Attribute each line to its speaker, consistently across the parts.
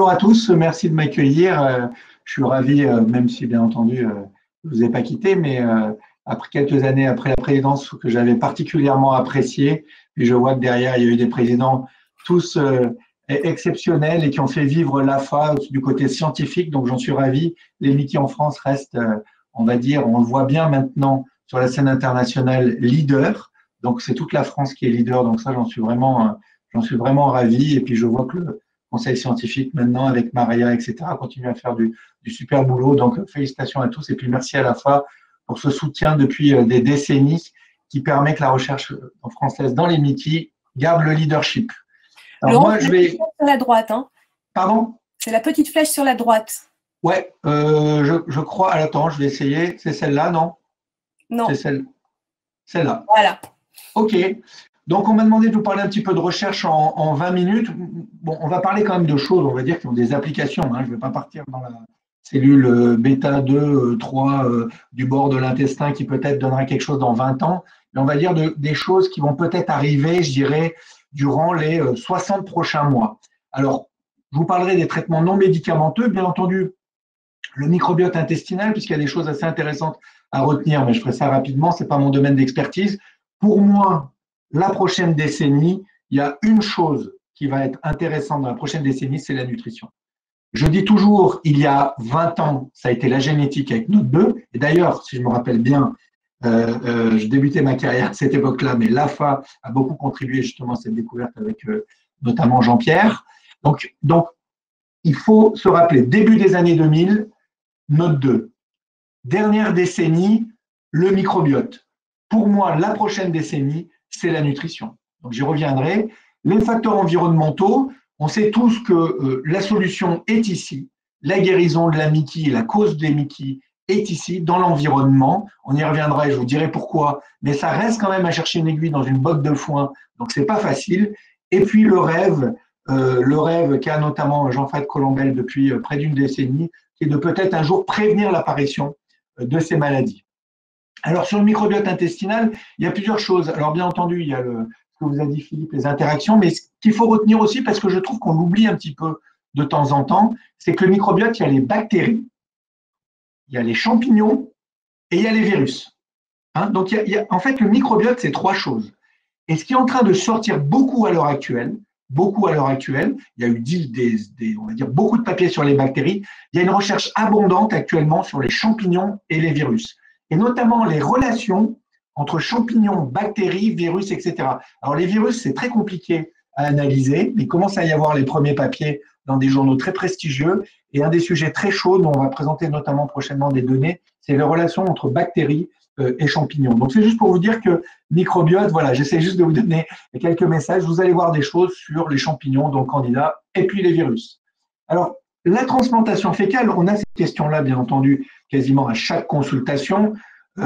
Speaker 1: Bonjour à tous, merci de m'accueillir. Je suis ravi, même si bien entendu, je ne vous ai pas quitté, mais après quelques années après la présidence que j'avais particulièrement appréciée, puis je vois que derrière, il y a eu des présidents tous exceptionnels et qui ont fait vivre l'AFA du côté scientifique, donc j'en suis ravi. Les Mickey en France restent, on va dire, on le voit bien maintenant sur la scène internationale, leader. Donc c'est toute la France qui est leader, donc ça j'en suis vraiment ravi. Et puis je vois que le conseil scientifique maintenant avec Maria, etc., continue à faire du super boulot. Donc félicitations à tous et puis merci à l'AFA pour ce soutien depuis des décennies qui permet que la recherche française dans les Mickey garde le leadership.
Speaker 2: Alors Laurent, moi, je vais sur la droite. Hein.
Speaker 1: Pardon?
Speaker 2: C'est la petite flèche sur la droite.
Speaker 1: Ouais, je crois. Attends, je vais essayer. C'est celle-là, non?
Speaker 2: Non.
Speaker 1: C'est celle-là.
Speaker 2: Voilà.
Speaker 1: OK. Donc, on m'a demandé de vous parler un petit peu de recherche en 20 minutes. Bon, on va parler quand même de choses, on va dire, qui ont des applications. Hein. Je ne vais pas partir dans la cellule bêta 2, 3 du bord de l'intestin qui peut-être donnera quelque chose dans 20 ans. Mais on va dire des choses qui vont peut-être arriver, je dirais, durant les 60 prochains mois. Alors, je vous parlerai des traitements non médicamenteux, bien entendu, le microbiote intestinal, puisqu'il y a des choses assez intéressantes à retenir, mais je ferai ça rapidement, ce n'est pas mon domaine d'expertise. Pour moi, la prochaine décennie, il y a une chose qui va être intéressante dans la prochaine décennie, c'est la nutrition. Je dis toujours, il y a 20 ans, ça a été la génétique avec NOT2. Et d'ailleurs, si je me rappelle bien, je débutais ma carrière à cette époque-là, mais l'AFA a beaucoup contribué justement à cette découverte avec notamment Jean-Pierre. Donc, il faut se rappeler, début des années 2000, NOT2. Dernière décennie, le microbiote. Pour moi, la prochaine décennie, c'est la nutrition. Donc, j'y reviendrai. Les facteurs environnementaux, on sait tous que la solution est ici. La guérison de la Mickey, la cause des Mickey est ici, dans l'environnement. On y reviendra et je vous dirai pourquoi. Mais ça reste quand même à chercher une aiguille dans une botte de foin. Donc, c'est pas facile. Et puis, le rêve qu'a notamment Jean-Fred Colombel depuis près d'une décennie, qui est de peut-être un jour prévenir l'apparition de ces maladies. Alors, sur le microbiote intestinal, il y a plusieurs choses. Alors, bien entendu, il y a ce que vous a dit Philippe, les interactions, mais ce qu'il faut retenir aussi, parce que je trouve qu'on l'oublie un petit peu de temps en temps, c'est que le microbiote, il y a les bactéries, il y a les champignons et il y a les virus. Hein, donc, en fait, le microbiote, c'est trois choses. Et ce qui est en train de sortir beaucoup à l'heure actuelle, il y a eu on va dire, beaucoup de papiers sur les bactéries, il y a une recherche abondante actuellement sur les champignons et les virus, et notamment les relations entre champignons, bactéries, virus, etc. Alors les virus, c'est très compliqué à analyser, mais il commence à y avoir les premiers papiers dans des journaux très prestigieux, et un des sujets très chauds dont on va présenter notamment prochainement des données, c'est les relations entre bactéries et champignons. Donc c'est juste pour vous dire que microbiote, voilà, j'essaie juste de vous donner quelques messages. Vous allez voir des choses sur les champignons, donc candidats, et puis les virus. Alors, la transplantation fécale, on a cette question-là, bien entendu, quasiment à chaque consultation.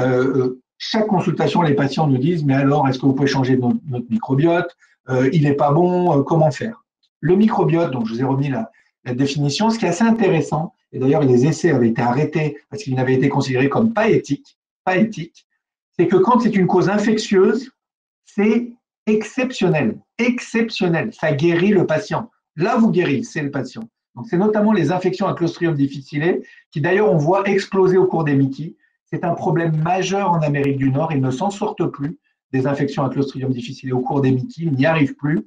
Speaker 1: Chaque consultation, les patients nous disent, mais alors, est-ce que vous pouvez changer notre microbiote? Il n'est pas bon, comment faire? Le microbiote, donc je vous ai remis la définition, ce qui est assez intéressant, et d'ailleurs les essais avaient été arrêtés parce qu'ils n'avaient été considérés comme pas éthiques, c'est que quand c'est une cause infectieuse, c'est exceptionnel. Exceptionnel. Ça guérit le patient. Là, vous guérissez le patient. Donc, c'est notamment les infections à Clostridium difficile, qui d'ailleurs, on voit exploser au cours des Mickey. C'est un problème majeur en Amérique du Nord. Ils ne s'en sortent plus des infections à Clostridium difficile au cours des Mickey. Ils n'y arrivent plus.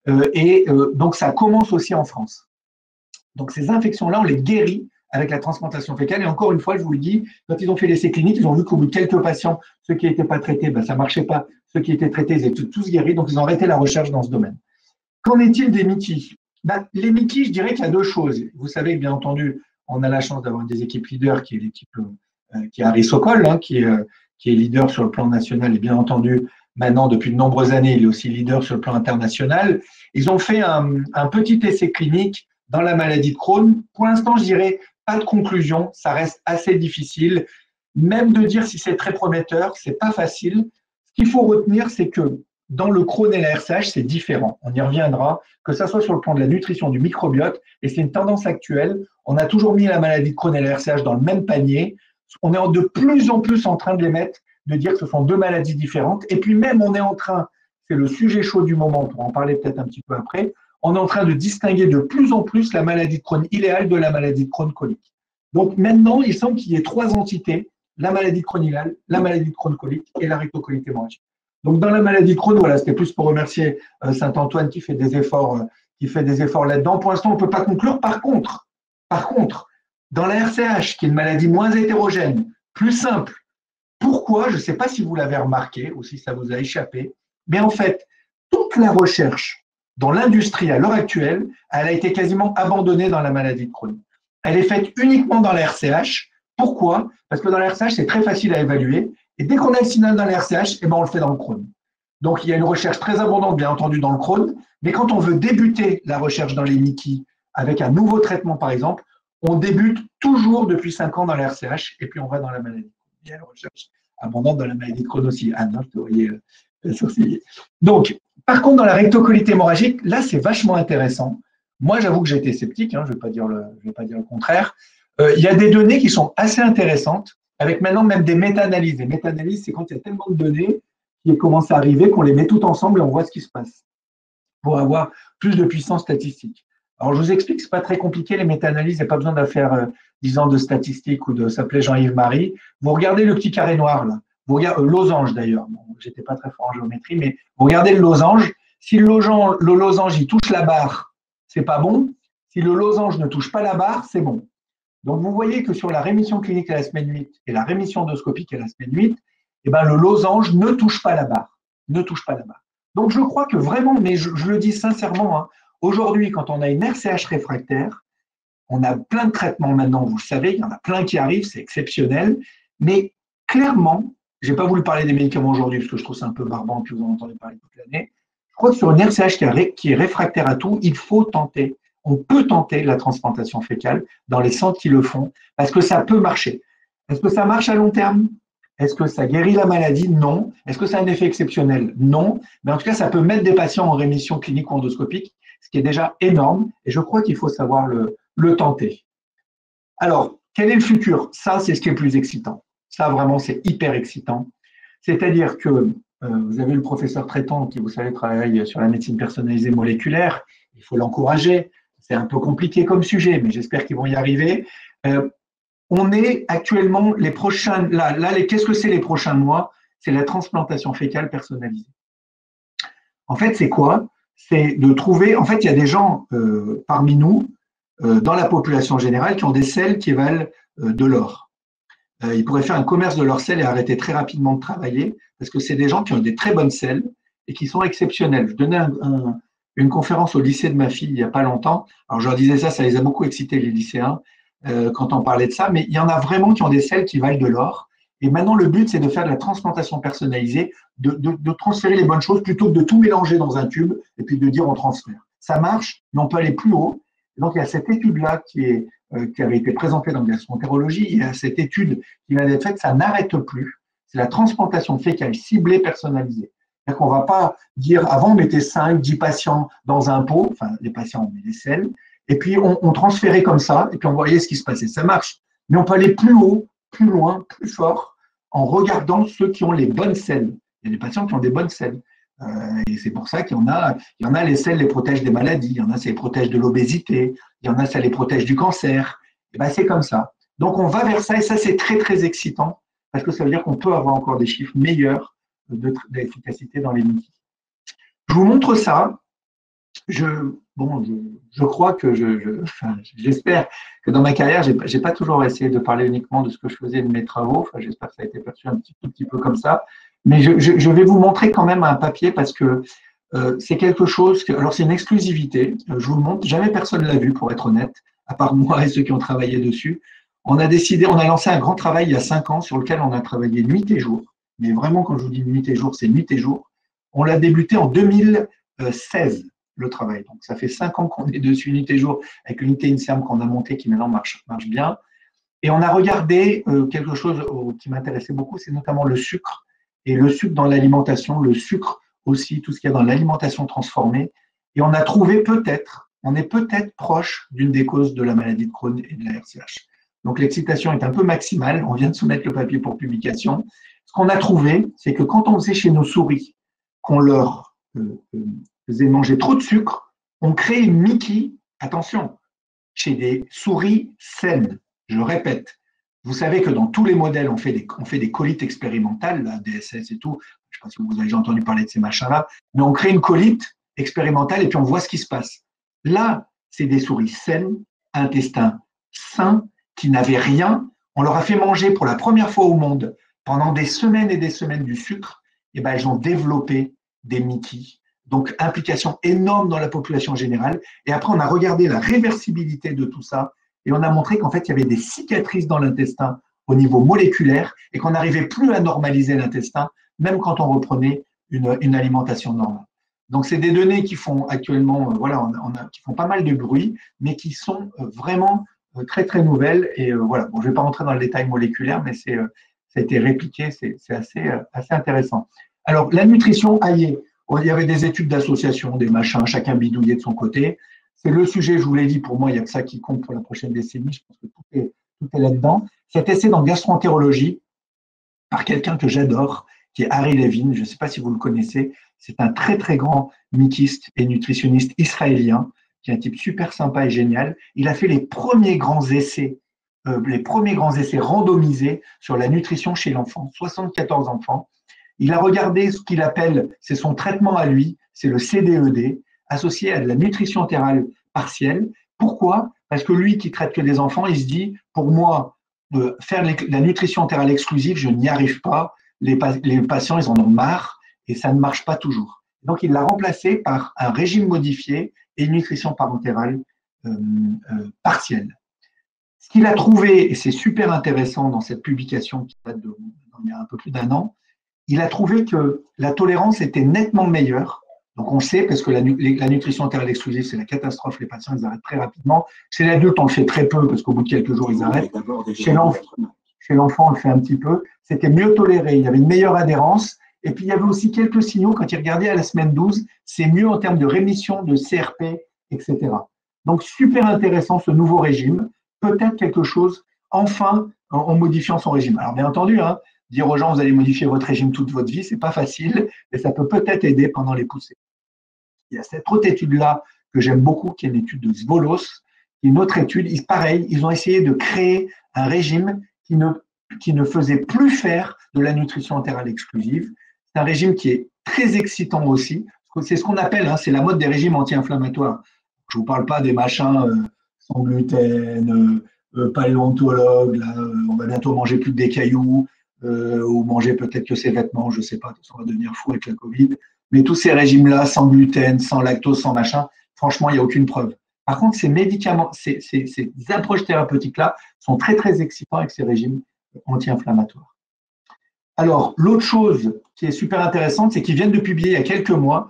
Speaker 1: Donc, ça commence aussi en France. Donc, ces infections-là, on les guérit avec la transplantation fécale. Et encore une fois, je vous le dis, quand ils ont fait l'essai clinique, ils ont vu qu'au bout de quelques patients, ceux qui n'étaient pas traités, ça ne marchait pas. Ceux qui étaient traités, ils étaient tous guéris. Donc, ils ont arrêté la recherche dans ce domaine. Qu'en est-il des Mickey? Les Mickey, je dirais qu'il y a deux choses. Vous savez, bien entendu, on a la chance d'avoir des équipes leaders, qui est l'équipe qui est Harry Sokol, hein, qui est leader sur le plan national et bien entendu, maintenant, depuis de nombreuses années, il est aussi leader sur le plan international. Ils ont fait un petit essai clinique dans la maladie de Crohn. Pour l'instant, je dirais pas de conclusion, ça reste assez difficile. Même de dire si c'est très prometteur, c'est pas facile. Ce qu'il faut retenir, c'est que dans le Crohn et la RCH, c'est différent. On y reviendra, que ça soit sur le plan de la nutrition, du microbiote, et c'est une tendance actuelle. On a toujours mis la maladie de Crohn et la RCH dans le même panier. On est de plus en plus en train de les mettre, de dire que ce sont deux maladies différentes. Et puis même, on est en train, c'est le sujet chaud du moment, on pourra en parler peut-être un petit peu après, on est en train de distinguer de plus en plus la maladie de Crohn iléale de la maladie de Crohn colique. Donc maintenant, il semble qu'il y ait 3 entités, la maladie de Crohn iléale, la maladie de Crohn colique et la rectocolite hémorragique. Donc dans la maladie de Crohn, voilà, c'était plus pour remercier Saint-Antoine qui fait des efforts là-dedans. Pour l'instant, on ne peut pas conclure. Par contre, dans la RCH, qui est une maladie moins hétérogène, plus simple, pourquoi, je ne sais pas si vous l'avez remarqué ou si ça vous a échappé, mais en fait, toute la recherche dans l'industrie à l'heure actuelle, elle a été quasiment abandonnée dans la maladie de Crohn. Elle est faite uniquement dans la RCH. Pourquoi? Parce que dans la RCH, c'est très facile à évaluer. Et dès qu'on a le signal dans la RCH, eh ben, on le fait dans le Crohn. Donc, il y a une recherche très abondante, bien entendu, dans le Crohn. Mais quand on veut débuter la recherche dans les Niki avec un nouveau traitement, par exemple, on débute toujours depuis 5 ans dans la RCH et puis on va dans la maladie. Il y a une recherche abondante dans la maladie de Crohn aussi. Anne, je te voyais sourciller. Donc, par contre, dans la rectocolite hémorragique, là, c'est vachement intéressant. Moi, j'avoue que j'ai été sceptique, hein, je ne vais pas dire le contraire. Il y a des données qui sont assez intéressantes, avec maintenant même des méta-analyses. Les méta-analyses, c'est quand il y a tellement de données qui commencent à arriver qu'on les met toutes ensemble et on voit ce qui se passe pour avoir plus de puissance statistique. Alors, je vous explique, ce n'est pas très compliqué, les méta-analyses, il n'y a pas besoin de faire 10 ans de statistiques ou de s'appeler Jean-Yves Marie. Vous regardez le petit carré noir, là. Vous regardez, losange d'ailleurs, bon, j'étais pas très fort en géométrie, mais vous regardez le losange. Si le losange il touche la barre, c'est pas bon. Si le losange ne touche pas la barre, c'est bon. Donc, vous voyez que sur la rémission clinique à la semaine 8 et la rémission endoscopique à la semaine 8, eh ben, le losange ne touche pas la barre. Ne touche pas la barre. Donc, je crois que vraiment, mais je le dis sincèrement, hein, aujourd'hui, quand on a une RCH réfractaire, on a plein de traitements maintenant, vous le savez, il y en a plein qui arrivent, c'est exceptionnel. Mais clairement, je n'ai pas voulu parler des médicaments aujourd'hui parce que je trouve ça un peu barbant que vous en entendez parler toute l'année. Je crois que sur une RCH qui est réfractaire à tout, il faut tenter. On peut tenter la transplantation fécale dans les centres qui le font parce que ça peut marcher. Est-ce que ça marche à long terme? Est-ce que ça guérit la maladie? Non. Est-ce que ça a un effet exceptionnel? Non. Mais en tout cas, ça peut mettre des patients en rémission clinique ou endoscopique, ce qui est déjà énorme. Et je crois qu'il faut savoir le tenter. Alors, quel est le futur? Ça, c'est ce qui est le plus excitant. Ça, vraiment, c'est hyper excitant. C'est-à-dire que vous avez le professeur traitant qui, vous savez, travaille sur la médecine personnalisée moléculaire. Il faut l'encourager. C'est un peu compliqué comme sujet, mais j'espère qu'ils vont y arriver. On est actuellement les prochains. Qu'est-ce que c'est les prochains mois? C'est la transplantation fécale personnalisée. En fait, c'est quoi? C'est de trouver. En fait, il y a des gens parmi nous, dans la population générale, qui ont des selles qui valent de l'or. Ils pourraient faire un commerce de leurs selles et arrêter très rapidement de travailler parce que c'est des gens qui ont des très bonnes selles et qui sont exceptionnels. Je donnais une conférence au lycée de ma fille il n'y a pas longtemps. Alors, je leur disais ça les a beaucoup excités, les lycéens, quand on parlait de ça. Mais il y en a vraiment qui ont des selles qui valent de l'or. Et maintenant, le but, c'est de faire de la transplantation personnalisée, de transférer les bonnes choses plutôt que de tout mélanger dans un tube et puis de dire on transfère. Ça marche, mais on peut aller plus haut. Et donc, il y a cette étude-là qui avait été présentée dans Gastroentérologie. Il y a cette étude qui vient d'être faite, ça n'arrête plus. C'est la transplantation fécale ciblée personnalisée. C'est-à-dire qu'on ne va pas dire, avant on mettait 5, 10 patients dans un pot, enfin les patients, on met des selles, et puis on transférait comme ça, et puis on voyait ce qui se passait. Ça marche, mais on peut aller plus haut, plus loin, plus fort, en regardant ceux qui ont les bonnes selles. Il y a des patients qui ont des bonnes selles. Et c'est pour ça qu'il y en a, les selles les protègent des maladies, il y en a, ça les protège de l'obésité, il y en a, ça les protège du cancer. Et ben, c'est comme ça. Donc, on va vers ça, et ça, c'est très, très excitant, parce que ça veut dire qu'on peut avoir encore des chiffres meilleurs d'efficacité dans les Niki. Je vous montre ça. Je crois que j'espère que dans ma carrière, j'ai pas toujours essayé de parler uniquement de ce que je faisais de mes travaux. Enfin, j'espère que ça a été perçu un tout petit peu comme ça. Mais je vais vous montrer quand même un papier parce que c'est quelque chose alors c'est une exclusivité. Je vous le montre. Jamais personne l'a vu, pour être honnête, à part moi et ceux qui ont travaillé dessus. On a lancé un grand travail il y a 5 ans sur lequel on a travaillé nuit et jour. Mais vraiment, quand je vous dis nuit et jour, c'est nuit et jour. On l'a débuté en 2016, le travail. Donc, ça fait 5 ans qu'on est dessus, nuit et jour, avec l'unité INSERM qu'on a montée, qui maintenant marche bien. Et on a regardé quelque chose qui m'intéressait beaucoup, c'est notamment le sucre. Et le sucre dans l'alimentation, le sucre aussi, tout ce qu'il y a dans l'alimentation transformée. Et on a trouvé on est peut-être proche d'une des causes de la maladie de Crohn et de la RCH. Donc, l'excitation est un peu maximale. On vient de soumettre le papier pour publication. Ce qu'on a trouvé, c'est que quand on faisait chez nos souris, qu'on leur faisait manger trop de sucre, On crée une Mickey, attention, chez des souris saines. Je répète, vous savez que dans tous les modèles, on fait des collites expérimentales, la DSS et tout. Je ne sais pas si vous avez déjà entendu parler de ces machins-là, mais on crée une colite expérimentale et puis on voit ce qui se passe. Là, c'est des souris saines, intestin sain, qui n'avaient rien. On leur a fait manger pour la première fois au monde pendant des semaines et des semaines du sucre. Et ben, elles ont développé des Mickey. Donc, implication énorme dans la population générale. Et après, on a regardé la réversibilité de tout ça et on a montré qu'en fait, il y avait des cicatrices dans l'intestin au niveau moléculaire et qu'on n'arrivait plus à normaliser l'intestin, même quand on reprenait une alimentation normale. Donc, c'est des données qui font actuellement, qui font pas mal de bruit, mais qui sont vraiment très, très nouvelles. Et voilà, bon, je ne vais pas rentrer dans le détail moléculaire, mais ça a été répliqué, c'est assez intéressant. Alors, la nutrition, il y avait des études d'association, des machins, chacun bidouillait de son côté. C'est le sujet, je vous l'ai dit, pour moi, il n'y a que ça qui compte pour la prochaine décennie. Je pense que tout est là-dedans. Cet essai dans gastroentérologie par quelqu'un que j'adore, qui est Harry Levin. Je ne sais pas si vous le connaissez. C'est un très, très grand mythiste et nutritionniste israélien, qui est un type super sympa et génial. Il a fait les premiers grands essais randomisés sur la nutrition chez l'enfant, 74 enfants. Il a regardé ce qu'il appelle, c'est son traitement à lui, c'est le CDED, associé à de la nutrition entérale partielle. Pourquoi? Parce que lui qui traite que des enfants, il se dit, pour moi, faire la nutrition entérale exclusive, je n'y arrive pas. Les patients, ils en ont marre et ça ne marche pas toujours. Donc, il l'a remplacé par un régime modifié et une nutrition parentérale partielle. Ce qu'il a trouvé, et c'est super intéressant dans cette publication qui date d'il y a un peu plus d'1 an, il a trouvé que la tolérance était nettement meilleure. Donc, on sait, parce que la nutrition entérale exclusive, c'est la catastrophe, les patients, ils arrêtent très rapidement. Chez l'adulte, on le fait très peu, parce qu'au bout de quelques jours, ils arrêtent. Chez l'enfant, on le fait un petit peu. C'était mieux toléré, il y avait une meilleure adhérence. Et puis, il y avait aussi quelques signaux, quand il regardait à la semaine 12, c'est mieux en termes de rémission, de CRP, etc. Donc, super intéressant ce nouveau régime. Peut-être quelque chose, enfin, en modifiant son régime. Alors, bien entendu, dire aux gens, vous allez modifier votre régime toute votre vie, c'est pas facile, mais ça peut peut-être aider pendant les poussées. Il y a cette autre étude-là que j'aime beaucoup, qui est l'étude de Zvolos, qui est une autre étude. Pareil, ils ont essayé de créer un régime qui ne faisait plus faire de la nutrition entérale exclusive. C'est un régime qui est très excitant aussi. C'est ce qu'on appelle, c'est la mode des régimes anti-inflammatoires. Je ne vous parle pas des machins sans gluten, paléontologue, là, on va bientôt manger plus que des cailloux, ou manger peut-être que ses vêtements, je ne sais pas, on va devenir fou avec la Covid. Mais tous ces régimes-là, sans gluten, sans lactose, sans machin, franchement, il n'y a aucune preuve. Par contre, ces médicaments, ces approches thérapeutiques-là sont très, très excitants avec ces régimes anti-inflammatoires. Alors, l'autre chose qui est super intéressante, c'est qu'ils viennent de publier il y a quelques mois,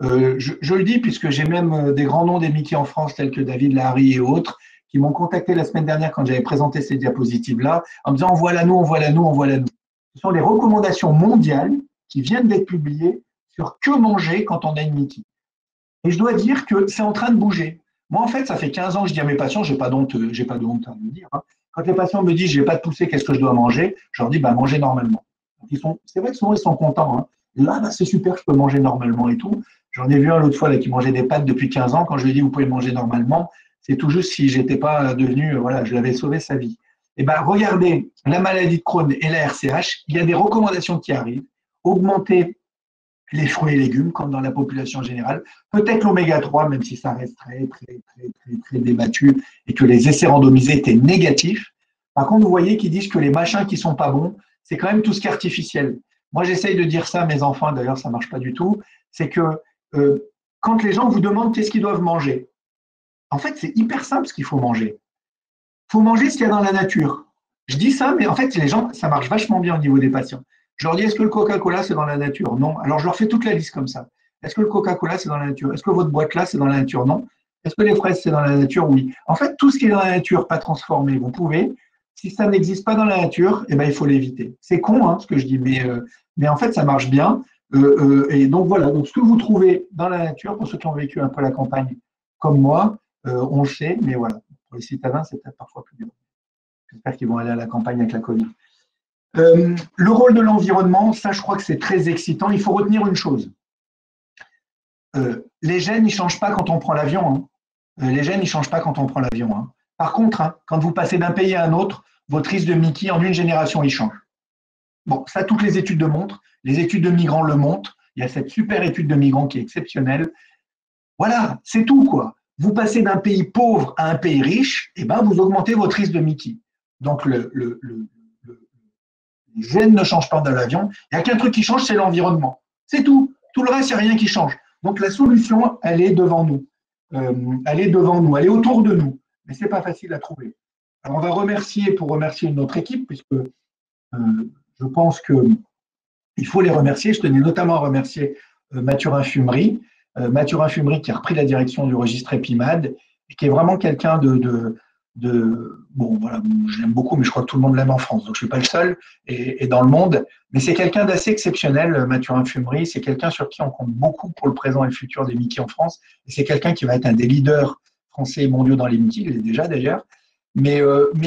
Speaker 1: je le dis puisque j'ai même des grands noms des Mickey en France, tels que David Lahari et autres, qui m'ont contacté la semaine dernière quand j'avais présenté ces diapositives-là, en me disant envoie-la-nous, envoie-la-nous, envoie-la-nous. Ce sont les recommandations mondiales qui viennent d'être publiées sur que manger quand on a une Mickey. Et je dois dire que c'est en train de bouger. Moi, en fait, ça fait 15 ans que je dis à mes patients, j'ai pas de honte à le dire. Quand les patients me disent, j'ai pas de poussée, qu'est-ce que je dois manger? Je leur dis, mangez normalement. C'est vrai que souvent, ils sont contents. Là, c'est super, je peux manger normalement et tout. J'en ai vu un l'autre fois là, qui mangeait des pâtes depuis 15 ans. Quand je lui ai dit, vous pouvez manger normalement, c'est tout juste si j'étais pas devenu, je l'avais sauvé sa vie. Et regardez, la maladie de Crohn et la RCH, il y a des recommandations qui arrivent. Augmenter les fruits et légumes, comme dans la population générale. Peut-être l'oméga 3, même si ça reste très, très, très, très, très débattu et que les essais randomisés étaient négatifs. Par contre, vous voyez qu'ils disent que les machins qui sont pas bons, c'est quand même tout ce qui est artificiel. Moi, j'essaye de dire ça à mes enfants, d'ailleurs, ça marche pas du tout. C'est que quand les gens vous demandent qu'est-ce qu'ils doivent manger, en fait, c'est hyper simple ce qu'il faut manger. Il faut manger ce qu'il y a dans la nature. Je dis ça, mais en fait, les gens, ça marche vachement bien au niveau des patients. Je leur dis, est-ce que le Coca-Cola, c'est dans la nature? Non. Alors, je leur fais toute la liste comme ça. Est-ce que le Coca-Cola, c'est dans la nature? Est-ce que votre boîte là, c'est dans la nature? Non. Est-ce que les fraises, c'est dans la nature? Oui. En fait, tout ce qui est dans la nature, pas transformé, vous pouvez. Si ça n'existe pas dans la nature, il faut l'éviter. C'est con, ce que je dis, mais en fait, ça marche bien. Et donc, voilà. Donc, ce que vous trouvez dans la nature, pour ceux qui ont vécu un peu la campagne comme moi, on le sait, mais voilà. Pour les citadins, c'est peut-être parfois plus dur. J'espère qu'ils vont aller à la campagne avec la Covid. Le rôle de l'environnement, ça je crois que c'est très excitant. Il faut retenir une chose. les gènes, ils ne changent pas quand on prend l'avion. Hein. Les gènes, ils ne changent pas quand on prend l'avion. Hein. Par contre, hein, quand vous passez d'un pays à un autre, votre risque de Mickey, en une génération, il change. Bon, ça, toutes les études le montrent. Les études de migrants le montrent. Il y a cette super étude de migrants qui est exceptionnelle. Voilà, c'est tout, quoi. Vous passez d'un pays pauvre à un pays riche, et ben, vous augmentez votre risque de Mickey. Donc, les gènes ne changent pas dans l'avion. Il n'y a qu'un truc qui change, c'est l'environnement. C'est tout. Tout le reste, il n'y a rien qui change. Donc, la solution, elle est devant nous. Elle est devant nous, elle est autour de nous. Mais ce n'est pas facile à trouver. Alors, on va pour remercier notre équipe, puisque je pense qu'il faut les remercier. Je tenais notamment à remercier Mathurin Fumery. Mathurin Fumery qui a repris la direction du registre EpiMAD et qui est vraiment quelqu'un bon, voilà, je l'aime beaucoup, mais je crois que tout le monde l'aime en France, donc je ne suis pas le seul et dans le monde. Mais c'est quelqu'un d'assez exceptionnel, Mathurin Fumery. C'est quelqu'un sur qui on compte beaucoup pour le présent et le futur des Mickey en France. Et c'est quelqu'un qui va être un des leaders français et mondiaux dans les Mickey, il l'est déjà d'ailleurs. Mais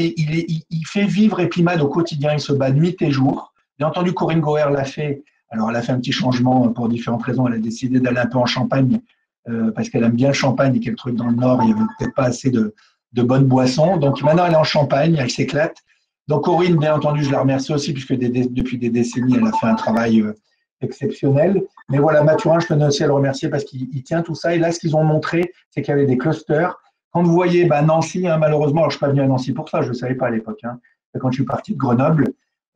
Speaker 1: il fait vivre EpiMAD au quotidien, il se bat nuit et jour. Bien entendu, Corinne Goer l'a fait. Alors, elle a fait un petit changement pour différentes raisons. Elle a décidé d'aller un peu en Champagne parce qu'elle aime bien le champagne et qu'elle trouve que dans le Nord, il n'y avait peut-être pas assez de bonnes boissons. Donc, maintenant, elle est en Champagne, elle s'éclate. Donc, Corinne, bien entendu, je la remercie aussi puisque depuis des décennies, elle a fait un travail exceptionnel. Mais voilà, Mathurin, je tenais aussi à le remercier parce qu'il tient tout ça. Et là, ce qu'ils ont montré, c'est qu'il y avait des clusters. Quand vous voyez Nancy, hein, malheureusement, alors je ne suis pas venu à Nancy pour ça, je ne savais pas à l'époque, hein, quand je suis parti de Grenoble.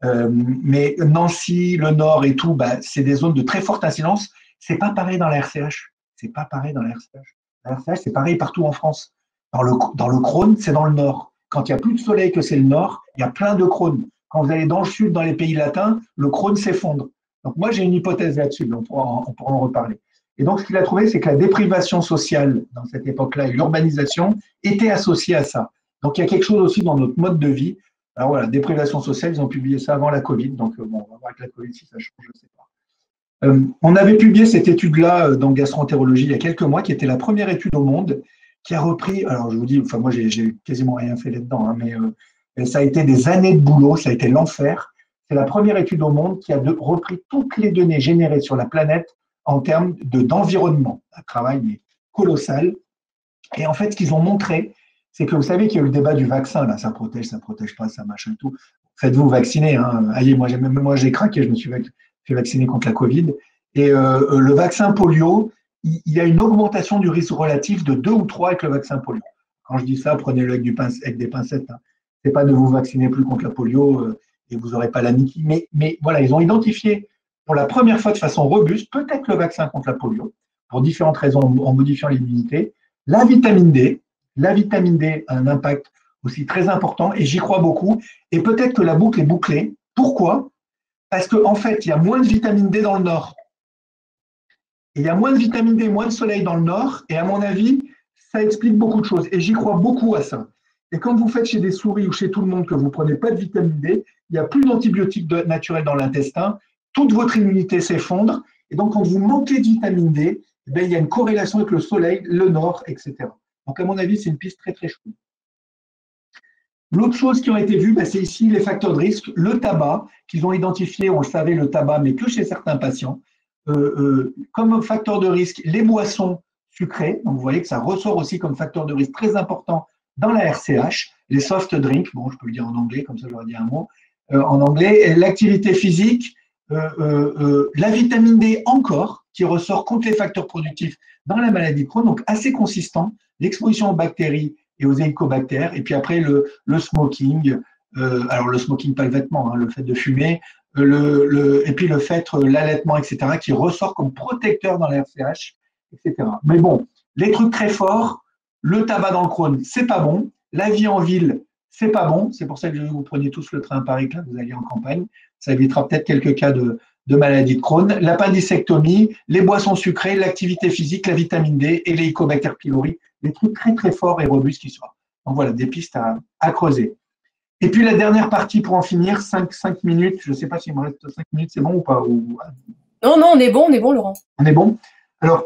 Speaker 1: Mais Nancy, le Nord et tout, c'est des zones de très forte incidence. C'est pas pareil dans la RCH. C'est pas pareil dans la RCH. La RCH, c'est pareil partout en France. Dans le Crône, c'est dans le Nord. Quand il n'y a plus de soleil que c'est le Nord, il y a plein de Crônes. Quand vous allez dans le Sud, dans les pays latins, le Crône s'effondre. Donc moi, j'ai une hypothèse là-dessus, on pourra en reparler. Et donc, ce qu'il a trouvé, c'est que la déprivation sociale, dans cette époque-là, et l'urbanisation, étaient associées à ça. Donc, il y a quelque chose aussi dans notre mode de vie. Alors voilà, déprivation sociale, ils ont publié ça avant la Covid. Donc, bon, on va voir avec la Covid si ça change, je ne sais pas. On avait publié cette étude-là dans Gastroentérologie il y a quelques mois, qui était la première étude au monde, qui a repris, alors je vous dis, enfin moi, j'ai quasiment rien fait là-dedans, hein, mais ça a été des années de boulot, ça a été l'enfer. C'est la première étude au monde qui a repris toutes les données générées sur la planète en termes d'environnement. Un travail mais colossal. Et en fait, ce qu'ils ont montré, c'est que vous savez qu'il y a eu le débat du vaccin, là, ça protège pas, ça machin tout. Faites-vous vacciner. Hein. Allez, moi, j'ai craqué, je me suis fait vacciner contre la Covid. Et le vaccin polio, il y a une augmentation du risque relatif de 2 ou 3 avec le vaccin polio. Quand je dis ça, prenez-le avec des pincettes. Hein. Ce n'est pas ne vous vacciner plus contre la polio et vous n'aurez pas la Mickey. Mais voilà, ils ont identifié pour la première fois de façon robuste, peut-être le vaccin contre la polio, pour différentes raisons, en modifiant l'immunité. La vitamine D a un impact aussi très important et j'y crois beaucoup. Et peut-être que la boucle est bouclée. Pourquoi? Parce qu'en fait, il y a moins de vitamine D dans le Nord. Et il y a moins de vitamine D, moins de soleil dans le Nord. Et à mon avis, ça explique beaucoup de choses. Et j'y crois beaucoup à ça. Et quand vous faites chez des souris ou chez tout le monde que vous ne prenez pas de vitamine D, il n'y a plus d'antibiotiques naturels dans l'intestin. Toute votre immunité s'effondre. Et donc, quand vous manquez de vitamine D, il y a une corrélation avec le soleil, le Nord, etc. Donc, à mon avis, c'est une piste très, très chouette. L'autre chose qui a été vue, c'est ici les facteurs de risque. Le tabac, qu'ils ont identifié, on le savait, le tabac, mais que chez certains patients. Comme facteur de risque, les boissons sucrées. Donc, vous voyez que ça ressort aussi comme facteur de risque très important dans la RCH. Les soft drinks, bon, je peux le dire en anglais, comme ça, j'aurais dit un mot. En anglais, l'activité physique, la vitamine D encore, qui ressort contre les facteurs productifs dans la maladie de Crohn, donc assez consistant, l'exposition aux bactéries et aux hélicobactères, et puis après le smoking, alors le smoking, pas le vêtement, hein, le fait de fumer, et puis le fait, l'allaitement, etc., qui ressort comme protecteur dans la RCH, etc. Mais bon, les trucs très forts, le tabac dans le Crohn, c'est pas bon, la vie en ville, c'est pas bon, c'est pour ça que vous preniez tous le train à Paris, que là, vous alliez en campagne, ça évitera peut-être quelques cas de maladie de Crohn, l'appendicectomie, les boissons sucrées, l'activité physique, la vitamine D et les Helicobacter pylori, des trucs très très forts et robustes qui soient. Donc voilà, des pistes à creuser. Et puis la dernière partie pour en finir, 5 minutes, je ne sais pas s'il me reste 5 minutes, c'est bon ou pas
Speaker 2: Non, on est bon, Laurent.
Speaker 1: On est bon. Alors,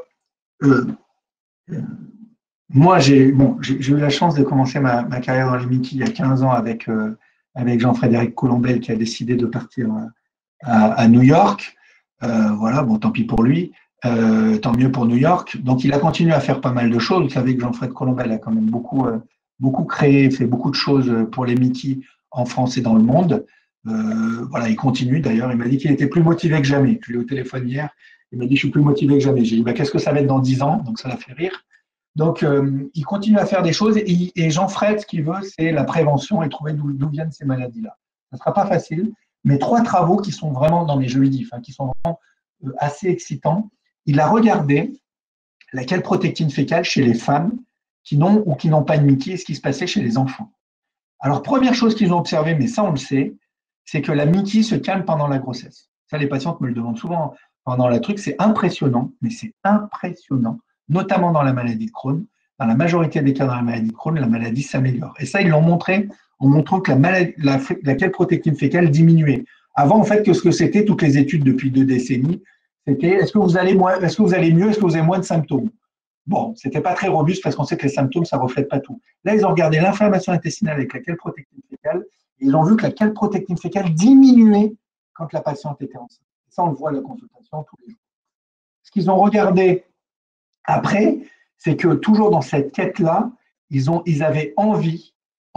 Speaker 1: moi, j'ai eu la chance de commencer ma carrière dans les Mickey il y a 15 ans avec Jean-Frédéric Colombel qui a décidé de partir à New York. Voilà, bon, tant pis pour lui. Tant mieux pour New York. Donc, il a continué à faire pas mal de choses. Vous savez que Jean-Fred Colombel a quand même beaucoup créé, fait beaucoup de choses pour les Mickey en France et dans le monde. Voilà, il continue d'ailleurs. Il m'a dit qu'il était plus motivé que jamais. Je l'ai eu au téléphone hier. Il m'a dit, je suis plus motivé que jamais. J'ai dit, bah, qu'est-ce que ça va être dans 10 ans? Donc, ça l'a fait rire. Donc, il continue à faire des choses. Et Jean-Fred, ce qu'il veut, c'est la prévention et trouver d'où viennent ces maladies-là. Ce ne sera pas facile, mais 3 travaux qui sont vraiment dans mes jeux lui qui sont vraiment assez excitants. Il a regardé la calprotectine fécale chez les femmes qui n'ont ou qui n'ont pas de Mickey et ce qui se passait chez les enfants. Alors, première chose qu'ils ont observé, mais ça on le sait, c'est que la Mickey se calme pendant la grossesse. Ça, les patientes me le demandent souvent pendant la truc. C'est impressionnant, mais c'est impressionnant, notamment dans la maladie de Crohn. Dans la majorité des cas dans la maladie de Crohn, la maladie s'améliore. Et ça, ils l'ont montré en montrant que la calprotectine fécale diminuait. Avant, en fait, que ce que c'était, toutes les études depuis 2 décennies, c'était est-ce que vous allez mieux, est-ce que vous avez moins de symptômes? Bon, c'était pas très robuste parce qu'on sait que les symptômes, ça reflète pas tout. Là, ils ont regardé l'inflammation intestinale avec la calprotectine fécale et ils ont vu que la calprotectine fécale diminuait quand la patiente était enceinte. Ça, on le voit à la consultation tous les jours. Ce qu'ils ont regardé après, c'est que toujours dans cette quête-là, ils avaient envie